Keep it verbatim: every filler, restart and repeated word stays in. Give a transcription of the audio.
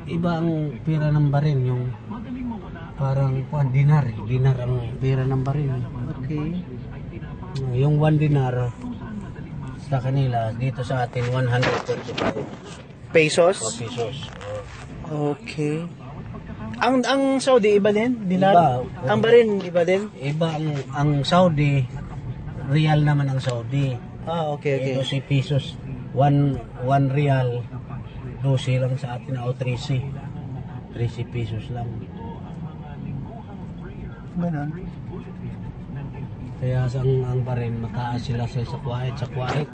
iba ang pera ng barin, yung parang kuan dinar, dinar ang pera ng barin. Okay. Yung one dinar sa kanila, dito sa atin one hundred twenty-five Pesos? pesos. Okay. Ang ang Saudi iba din? Dinar? Iba. Ang barin iba din? Iba ang, ang Saudi, real naman ang Saudi. Ah, okay, okay. Ito si pesos, one, one real, twelve lang sa atin, o thirteen. thirteen pesos lang. Ganon. Kaya sa ang, ang barin, mataas sila sa sa kuwait, sa kuwait.